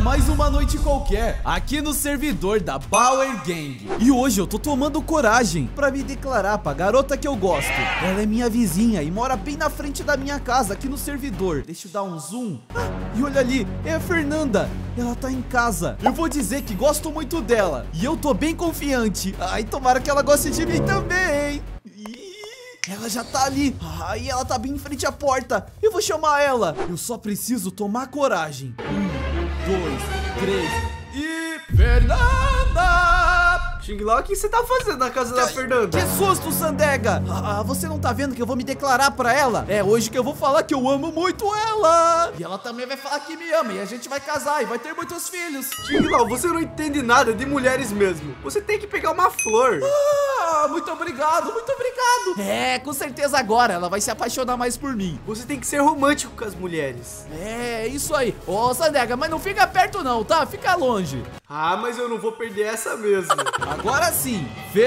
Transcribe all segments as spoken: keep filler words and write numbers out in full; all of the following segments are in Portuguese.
mais uma noite qualquer aqui no servidor da Power Gang. E hoje eu tô tomando coragem pra me declarar pra garota que eu gosto. Ela é minha vizinha e mora bem na frente da minha casa aqui no servidor. Deixa eu dar um zoom. Ah, e olha ali, é a Fernanda. Ela tá em casa. Eu vou dizer que gosto muito dela e eu tô bem confiante. Ai, tomara que ela goste de mim também. Ela já tá ali. Ai, ela tá bem em frente à porta. Eu vou chamar ela. Eu só preciso tomar coragem. Um, dois, três e... Fernanda! Xing Lau, o que você tá fazendo na casa da Fernanda? Que susto, Sandega! Ah, você não tá vendo que eu vou me declarar pra ela? É hoje que eu vou falar que eu amo muito ela. E ela também vai falar que me ama. E a gente vai casar e vai ter muitos filhos. Xing Lau, você não entende nada de mulheres mesmo. Você tem que pegar uma flor. Ah, muito obrigado, muito obrigado. É, com certeza agora ela vai se apaixonar mais por mim. Você tem que ser romântico com as mulheres. É, isso aí. Ô, Sandega, mas não fica perto não, tá? Fica longe. Ah, mas eu não vou perder essa mesmo. Agora sim,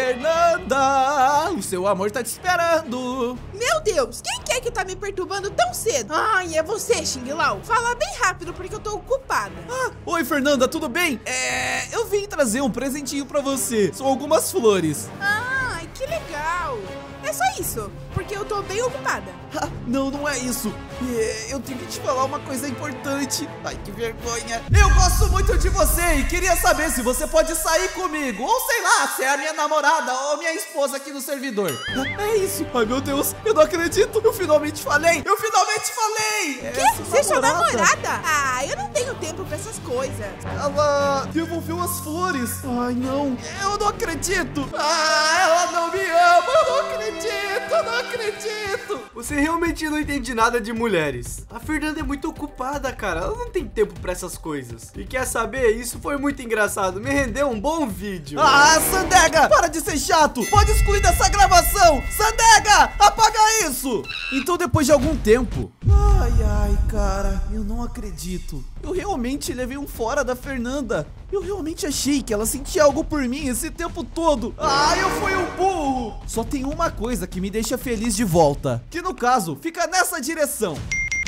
Fernanda, o seu amor tá te esperando. Meu Deus, quem que é que tá me perturbando tão cedo? Ai, é você, Xing Lau. Fala bem rápido porque eu tô ocupada. Ah, oi, Fernanda, tudo bem? É, eu vim trazer um presentinho pra você. São algumas flores. Ai, que legal. É só isso, porque eu tô bem ocupada. Ah, não, não é isso. É, eu tenho que te falar uma coisa importante. Ai, que vergonha. Eu gosto muito de você e queria saber se você pode sair comigo. Ou sei lá, se é a minha namorada ou minha esposa aqui no servidor. Ah, é isso. Ai, meu Deus, eu não acredito. Eu finalmente falei. Eu finalmente falei. Que? Você é sua namorada? Ah, eu não tenho tempo pra essas coisas. Ela devolveu as flores. Ai, não. Eu não acredito. Ah, ela não me ama. Eu não acredito. Eu não acredito. Você realmente não entende nada de mulheres. A Fernanda é muito ocupada, cara. Ela não tem tempo pra essas coisas. E quer saber? Isso foi muito engraçado. Me rendeu um bom vídeo. Ah, Sandega, para de ser chato. Pode excluir dessa gravação. Sandega, apaga isso. Então, depois de algum tempo... Ai, ai, cara, eu não acredito. Eu realmente levei um fora da Fernanda. Eu realmente achei que ela sentia algo por mim esse tempo todo. Ah, eu fui um burro. Só tem uma coisa que me deixa feliz de volta, que no caso, fica nessa direção.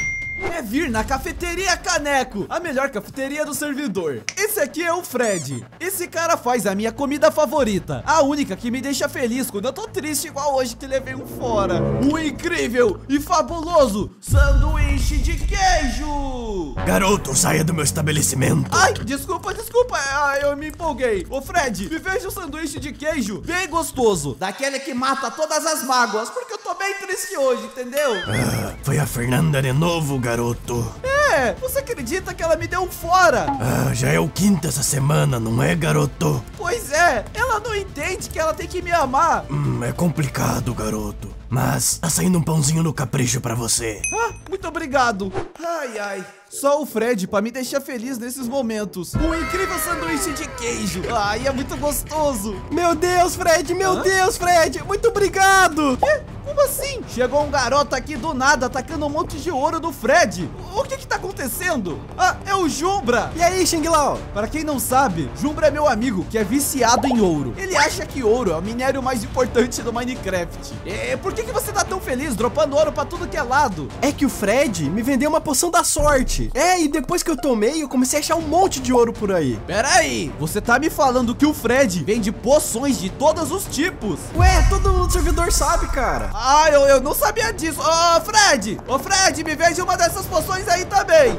É vir na Cafeteria Caneco, a melhor cafeteria do servidor. Esse aqui é o Fred. Esse cara faz a minha comida favorita, a única que me deixa feliz quando eu tô triste, igual hoje que levei um fora. O incrível e fabuloso sanduíche de queijo. Garoto, saia do meu estabelecimento. Ai, desculpa, desculpa, ai, eu me empolguei. Ô Fred, me veja um sanduíche de queijo bem gostoso, daquele que mata todas as mágoas, porque eu tô bem triste hoje, entendeu? Ah, foi a Fernanda de novo, garoto. É, você acredita que ela me deu um fora? Ah, já é o quinto essa semana, não é, garoto? Pois é, ela não entende que ela tem que me amar. Hum, é complicado, garoto. Mas tá saindo um pãozinho no capricho pra você. Ah, muito obrigado. Ai, ai. Só o Fred pra me deixar feliz nesses momentos. Um incrível sanduíche de queijo. Ai, é muito gostoso. Meu Deus, Fred, meu Hã? Deus, Fred. Muito obrigado. É? Como assim? Chegou um garoto aqui do nada atacando um monte de ouro do Fred. O que que tá acontecendo? Ah, é o Jumbra. E aí, Xing Lau? Para quem não sabe, Jumbra é meu amigo que é viciado em ouro. Ele acha que ouro é o minério mais importante do Minecraft. E por que que você tá tão feliz dropando ouro pra tudo que é lado? É que o Fred me vendeu uma poção da sorte. É, e depois que eu tomei, eu comecei a achar um monte de ouro por aí. Pera aí, você tá me falando que o Fred vende poções de todos os tipos? Ué, todo mundo do servidor sabe, cara. Ah, eu, eu não sabia disso. Ô, Fred! Ô, Fred, me veja uma dessas poções aí também.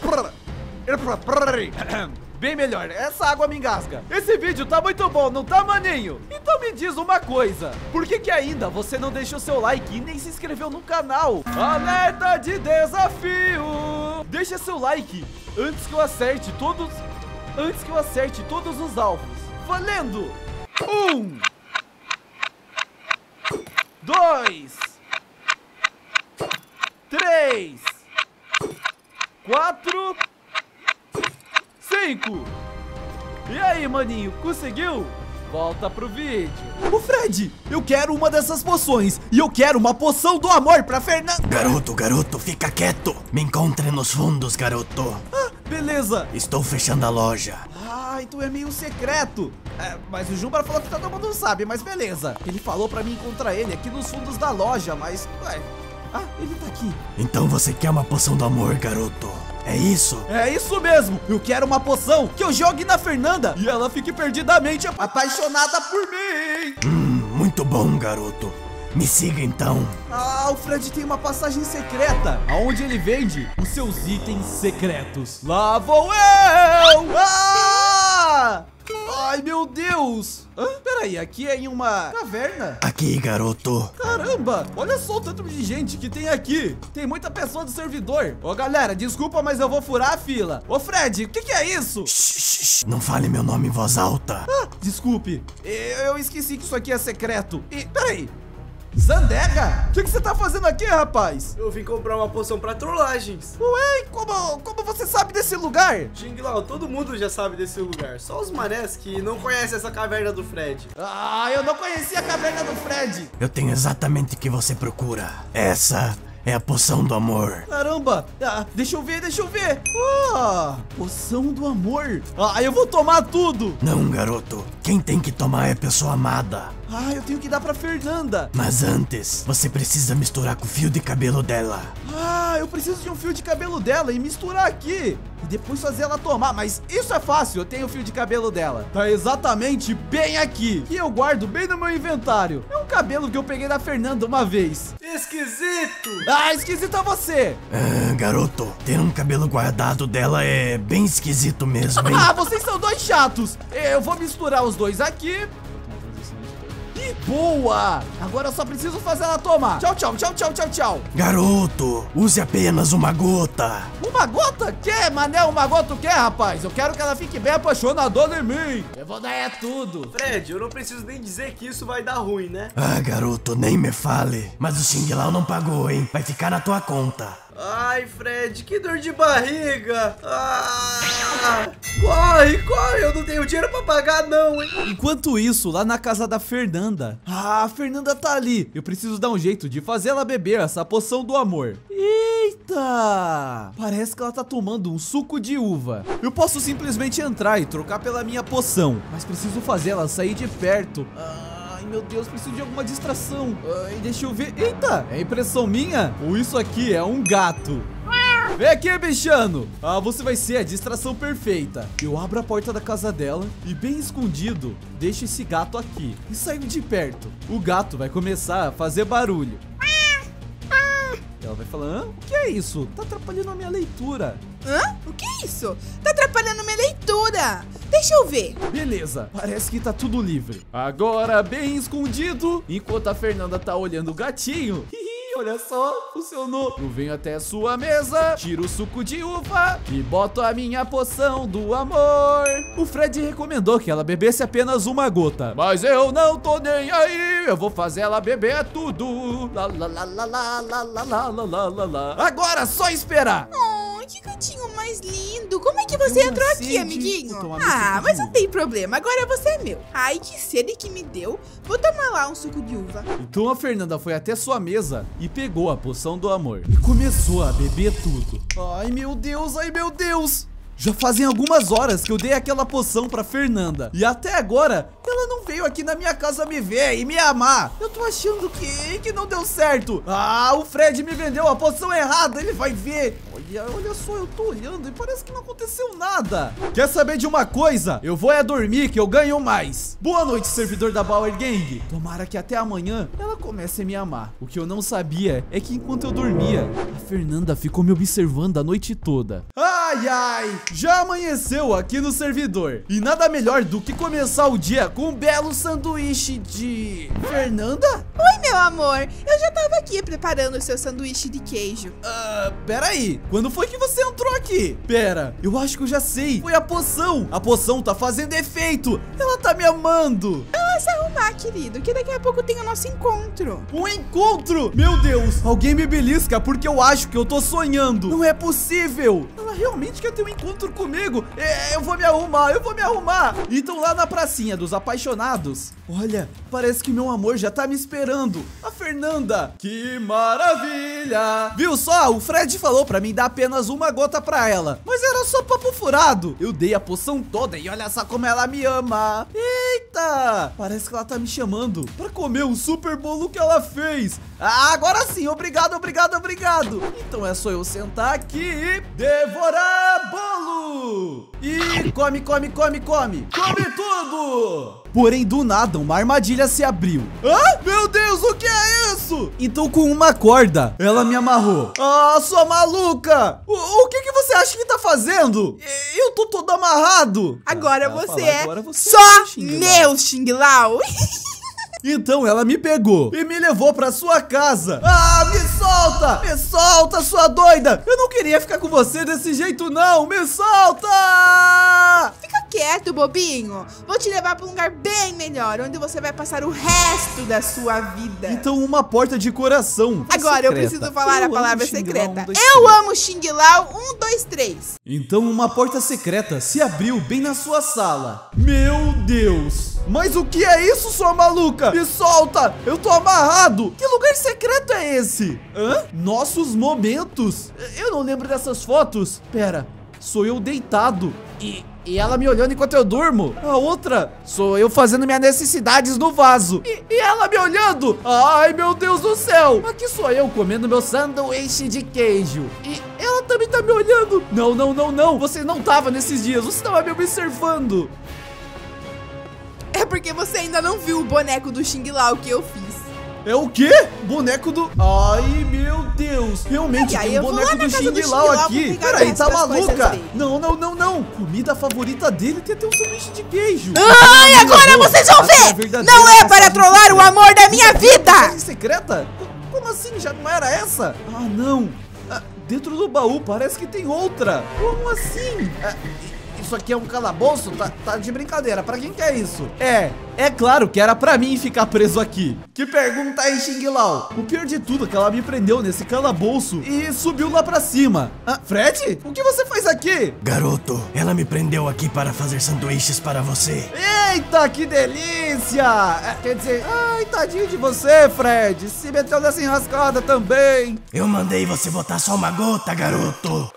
Bem melhor, essa água me engasga. Esse vídeo tá muito bom, não tá, maninho? Então me diz uma coisa, por que que ainda você não deixou seu like e nem se inscreveu no canal? Alerta de desafio! Deixa seu like antes que eu acerte todos... Antes que eu acerte todos os alvos. Valendo! Um! Dois! Três! Quatro! Cinco! E aí, maninho, conseguiu? Volta pro vídeo. Ô Fred, eu quero uma dessas poções. E eu quero uma poção do amor pra Fernanda. Garoto, garoto, fica quieto. Me encontre nos fundos, garoto. Ah, beleza. Estou fechando a loja. Ah, então é meio secreto. É, mas o Jumbra falou que todo mundo sabe, mas beleza. Ele falou pra mim encontrar ele aqui nos fundos da loja, mas... Ué, ah, ele tá aqui. Então você quer uma poção do amor, garoto? É isso? É isso mesmo. Eu quero uma poção que eu jogue na Fernanda e ela fique perdidamente apaixonada por mim. Hum, muito bom, garoto. Me siga então. Ah, o Fred tem uma passagem secreta, aonde ele vende os seus itens secretos. Lá vou eu! Ah! Ai, meu Deus! Hã? Peraí, aqui é em uma caverna? Aqui, garoto. Caramba, olha só o tanto de gente que tem aqui. Tem muita pessoa do servidor. Ô, galera, desculpa, mas eu vou furar a fila. Ô, Fred, o que, que é isso? Shh, shh, shh, não fale meu nome em voz alta. Ah, desculpe, eu esqueci que isso aqui é secreto. E, peraí. Sandega? O que, que você tá fazendo aqui, rapaz? Eu vim comprar uma poção pra trollagens. Ué, como, como você sabe desse lugar? Xing Lau, todo mundo já sabe desse lugar. Só os manés que não conhecem essa caverna do Fred. Ah, eu não conhecia a caverna do Fred. Eu tenho exatamente o que você procura. Essa é a poção do amor. Caramba, ah, deixa eu ver, deixa eu ver. Ah, poção do amor. Ah, eu vou tomar tudo. Não, garoto. Quem tem que tomar é a pessoa amada. Ah, eu tenho que dar pra Fernanda. Mas antes, você precisa misturar com o fio de cabelo dela. Ah, eu preciso de um fio de cabelo dela e misturar aqui. E depois fazer ela tomar, mas isso é fácil, eu tenho o fio de cabelo dela. Tá exatamente bem aqui. E eu guardo bem no meu inventário. É um cabelo que eu peguei da Fernanda uma vez. Esquisito! Ah, esquisito é você. Ah, garoto, ter um cabelo guardado dela é bem esquisito mesmo, hein? Ah, vocês são dois chatos. Eu vou misturar os dois aqui. Que boa! Agora eu só preciso fazer ela tomar. Tchau, tchau, tchau, tchau, tchau, tchau. Garoto, use apenas uma gota. Uma gota? Que, mané? Uma gota o que, rapaz? Eu quero que ela fique bem apaixonadona em mim. Eu vou dar é tudo. Fred, eu não preciso nem dizer que isso vai dar ruim, né? Ah, garoto, nem me fale. Mas o Xing Lau não pagou, hein? Vai ficar na tua conta. Ai, Fred, que dor de barriga. Ah, corre, corre, eu não tenho dinheiro pra pagar não, hein. Enquanto isso, lá na casa da Fernanda. Ah, a Fernanda tá ali. Eu preciso dar um jeito de fazer ela beber essa poção do amor. Eita! Parece que ela tá tomando um suco de uva. Eu posso simplesmente entrar e trocar pela minha poção, mas preciso fazer ela sair de perto. Ai, meu Deus, preciso de alguma distração. Ai, deixa eu ver. Eita, é impressão minha? Ou isso aqui é um gato? Vem aqui, bichano. Ah, você vai ser a distração perfeita. Eu abro a porta da casa dela e, bem escondido, deixo esse gato aqui e saio de perto. O gato vai começar a fazer barulho. Ela vai falar, hã? O que é isso? Tá atrapalhando a minha leitura. Hã? O que é isso? Tá atrapalhando minha leitura. Deixa eu ver. Beleza, parece que tá tudo livre. Agora, bem escondido, enquanto a Fernanda tá olhando o gatinho. Olha só, funcionou. Eu venho até a sua mesa, tiro o suco de uva e boto a minha poção do amor. O Fred recomendou que ela bebesse apenas uma gota, mas eu não tô nem aí. Eu vou fazer ela beber tudo. Lá, lá, lá, lá, lá, lá, lá, lá, lá, lá, lá. Agora, só esperar. Oh, que gatinho mais lindo. Como é que você entrou aqui, sede. amiguinho? Vou tomar meu Ah, suco mas de não uva. tem problema. Agora você é meu. Ai, que sede que me deu. Vou tomar lá um suco de uva. Então a Fernanda foi até sua mesa e pegou a poção do amor e começou a beber tudo. Ai, meu Deus, ai, meu Deus. Já fazem algumas horas que eu dei aquela poção pra Fernanda e até agora ela não veio aqui na minha casa me ver e me amar. Eu tô achando que, que não deu certo. Ah, o Fred me vendeu a poção errada, ele vai ver. Olha, olha só, eu tô olhando e parece que não aconteceu nada. Quer saber de uma coisa? Eu vou é dormir que eu ganho mais. Boa noite, servidor da Bauer Gang. Tomara que até amanhã ela comece a me amar. O que eu não sabia é que enquanto eu dormia, a Fernanda ficou me observando a noite toda. Ai, ai, já amanheceu aqui no servidor. E nada melhor do que começar o dia com um belo sanduíche de... Fernanda? Oi, meu amor. Eu já tava aqui preparando o seu sanduíche de queijo. Ah, peraí. Quando foi que você entrou aqui? Pera, eu acho que eu já sei. Foi a poção. A poção tá fazendo efeito. Ela tá me amando. Ela se arrumar, querido, que daqui a pouco tem o nosso encontro. Um encontro! Meu Deus, alguém me belisca porque eu acho que eu tô sonhando. Não é possível. Ela realmente quer ter um encontro comigo. É, eu vou me arrumar, eu vou me arrumar. Então lá na pracinha dos apaixonados, olha, parece que meu amor já tá me esperando. A Fernanda. Que maravilha. Viu só? O Fred falou pra mim dar apenas uma gota pra ela, mas era só papo furado. Eu dei a poção toda e olha só como ela me ama. Eita, parece que ela tá me chamando pra comer o super bolo que ela fez. Ah, agora sim, obrigado, obrigado, obrigado. Então é só eu sentar aqui e devorar bolo. E come, come, come, come. Come tudo. Porém, do nada, uma armadilha se abriu. Ah, meu Deus, o que é isso? Então, com uma corda, ela me amarrou. Ah, sua maluca. O, o que que você acha que tá fazendo? Eu tô todo amarrado. Agora Ela você fala, é agora você só é Xing Lau. meu Xing Lau. Então ela me pegou e me levou pra sua casa. Ah, me solta! Me solta, sua doida! Eu não queria ficar com você desse jeito, não! Me solta! Fica quieto, bobinho. Vou te levar pra um lugar bem melhor, onde você vai passar o resto da sua vida. Então uma porta de coração. Agora eu secreta. preciso falar Eu a palavra amo Xing Lau, secreta. um, dois, Eu três. amo Xing Lau, um, dois, três. Então uma porta secreta se abriu bem na sua sala. Meu Deus! Mas o que é isso, sua maluca? Me solta! Eu tô amarrado! Que lugar secreto é esse? Hã? Nossos momentos? Eu não lembro dessas fotos. Pera, sou eu deitado. E, e ela me olhando enquanto eu durmo. A outra, sou eu fazendo minhas necessidades no vaso. E, e ela me olhando. Ai, meu Deus do céu. Aqui sou eu comendo meu sanduíche de queijo. E ela também tá me olhando. Não, não, não, não. Você não tava nesses dias. Você tava me observando. É porque você ainda não viu o boneco do Xing Lau que eu fiz. É o quê? Boneco do... Ai, meu Deus. Realmente Ai, ai, tem eu um vou boneco lá na do casa do Xing Xing Lau Lau pra aqui. pegar o Peraí, resto tá das coisas maluca? dele. Não, não, não, não. Comida favorita dele tem até um sanduíche de queijo. Ai, Ah, agora meu vocês vão Deus. Até a ver! verdadeira Não é para passagem trollar o secreta. amor da minha vida! Passagem secreta? Como assim? Já não era essa? Ah, não. Ah, dentro do baú parece que tem outra. Como assim? Ah, isso aqui é um calabouço? Tá, tá de brincadeira. Pra quem que é isso? É, é claro que era pra mim ficar preso aqui. Que pergunta aí, Xing Lau? O pior de tudo é que ela me prendeu nesse calabouço e subiu lá pra cima. Ah, Fred? O que você faz aqui? Garoto, ela me prendeu aqui para fazer sanduíches para você. Eita, que delícia! Ah, quer dizer, ai, tadinho de você, Fred. Se meteu nessa enrascada também. Eu mandei você botar só uma gota, garoto.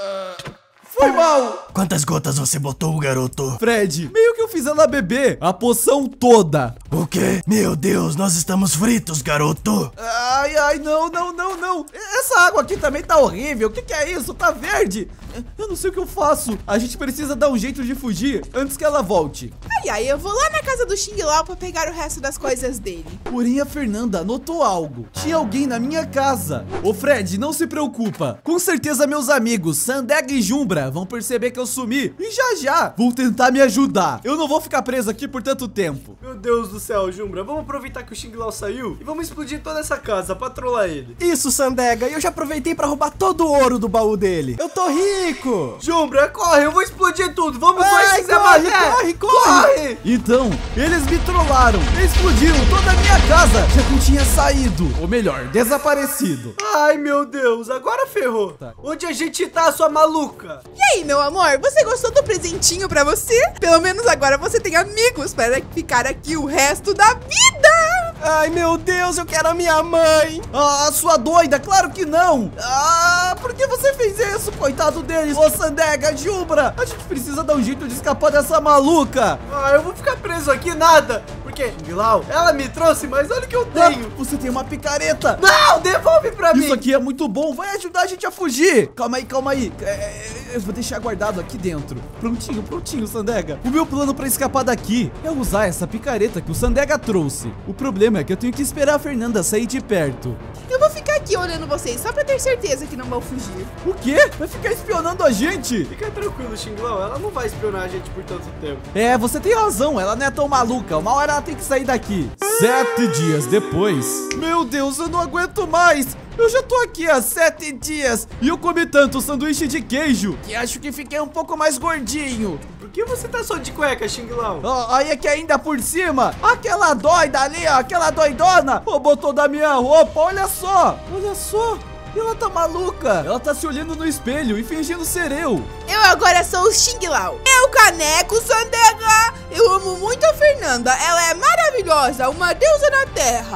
Foi mal. Quantas gotas você botou, garoto? Fred, meio que eu fiz ela beber a poção toda. O quê? Meu Deus, nós estamos fritos, garoto. Ai, ai, não, não, não, não. Essa água aqui também tá horrível. O que que é isso? Tá verde. Eu não sei o que eu faço. A gente precisa dar um jeito de fugir antes que ela volte. Ai, ai, eu vou lá na casa do Xing Lau pra pegar o resto das coisas dele. Porém, a Fernanda notou algo. Tinha alguém na minha casa. Ô, Fred, não se preocupa. Com certeza meus amigos Sandega e Jumbra vão perceber que eu sumi e já já vão tentar me ajudar. Eu não vou ficar preso aqui por tanto tempo. Meu Deus do céu, Jumbra, vamos aproveitar que o Xing Lau saiu e vamos explodir toda essa casa pra trollar ele. Isso, Sandega, eu já aproveitei pra roubar todo o ouro do baú dele. Eu tô rico. Jumbra, corre, eu vou explodir tudo. Vamos, Ai, vai, Zé corre, Mané. corre, corre! Então, eles me trollaram, explodiram toda a minha casa, já que eu tinha saído, ou melhor, desaparecido. Ai, meu Deus, agora ferrou. Tá. Onde a gente tá, sua maluca? E aí, meu amor, você gostou do presentinho pra você? Pelo menos agora você tem amigos para ficar aqui o resto da vida! Ai, meu Deus, eu quero a minha mãe. Ah, sua doida, claro que não! Ah, por que você fez isso, coitado deles? Ô, Sandega, Jumbra, a gente precisa dar um jeito de escapar dessa maluca. Ah, eu vou ficar preso aqui, nada. Porque, Xing Lau, ela me trouxe, mas olha o que eu tenho. Ah, você tem uma picareta. Não, devolve pra mim. Isso aqui é muito bom, vai ajudar a gente a fugir. Calma aí, calma aí. É, eu vou deixar guardado aqui dentro. Prontinho, prontinho, Sandega. O meu plano pra escapar daqui é usar essa picareta que o Sandega trouxe. O problema é que eu tenho que esperar a Fernanda sair de perto. Eu vou ficar aqui olhando vocês só pra ter certeza que não vão fugir. O quê? Vai ficar espionando a gente? Fica tranquilo, Xing Lau, ela não vai espionar a gente por tanto tempo. É, você tem razão, ela não é tão maluca. Uma hora ela tem que sair daqui. Sete dias depois. Meu Deus, eu não aguento mais. Eu já tô aqui há sete dias e eu comi tanto sanduíche de queijo que acho que fiquei um pouco mais gordinho. Por que você tá só de cueca, Xing Lau? Oh, aí é que ainda por cima, aquela doida ali, ó, aquela doidona, roubou toda a minha roupa, olha só, olha só. Ela tá maluca, ela tá se olhando no espelho e fingindo ser eu. Eu agora sou o Xing Lau. Eu, Caneco Sandega. Eu amo muito a Fernanda. Ela é maravilhosa, uma deusa na terra.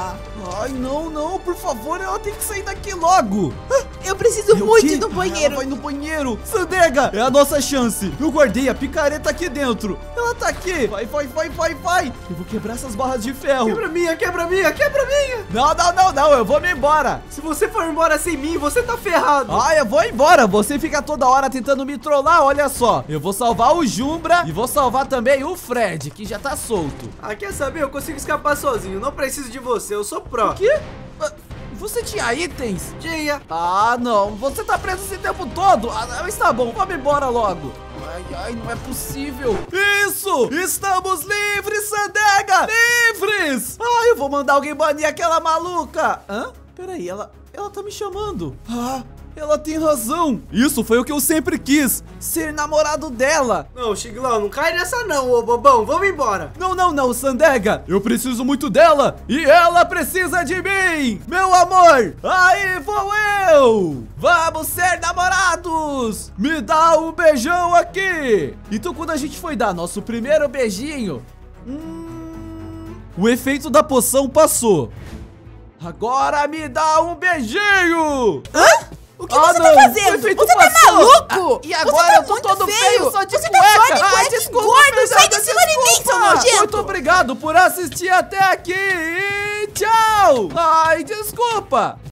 Ai, não, não, por favor, ela tem que sair daqui logo. Eu preciso Meu muito quê? ir no Ela banheiro. vai no banheiro. Sandega, é a nossa chance. Eu guardei a picareta aqui dentro. Ela tá aqui. Vai, vai, vai, vai, vai. Eu vou quebrar essas barras de ferro. Quebra minha, quebra minha, quebra minha. Não, não, não, não, eu vou me embora. Se você for embora sem mim, você tá ferrado. Ah, eu vou embora. Você fica toda hora tentando me trollar, olha só. Eu vou salvar o Jumbra e vou salvar também o Fred, que já tá solto. Ah, quer saber? Eu consigo escapar sozinho. Não preciso de você, eu sou pró. Quê? Ah, Você tinha itens? Tinha. Ah, não. Você tá preso esse tempo todo. Ah, não, está bom. Vamos embora logo. Ai, ai, não é possível. Isso! Estamos livres, Sandega! Livres! Ah, eu vou mandar alguém banir aquela maluca. Hã? Peraí, ela, ela tá me chamando. Ah, ela tem razão. Isso foi o que eu sempre quis. Ser namorado dela. Não, Xiglão, não cai nessa não, ô bobão. Vamos embora. Não, não, não, Sandega. Eu preciso muito dela e ela precisa de mim. Meu amor, aí vou eu. Vamos ser namorados. Me dá um beijão aqui. Então quando a gente foi dar nosso primeiro beijinho, hum, o efeito da poção passou. Agora me dá um beijinho. Hã? O que Ah, você não, tá o fazendo? efeito Você tá passou. maluco? Ah, e agora você tá eu tô muito todo feio, só de Você cueca. tá só de Ai, cueca, desculpa, gordo. Sai de Fernanda, cima de mim, seu desculpa. nojento. Muito obrigado por assistir até aqui e tchau. Ai, desculpa.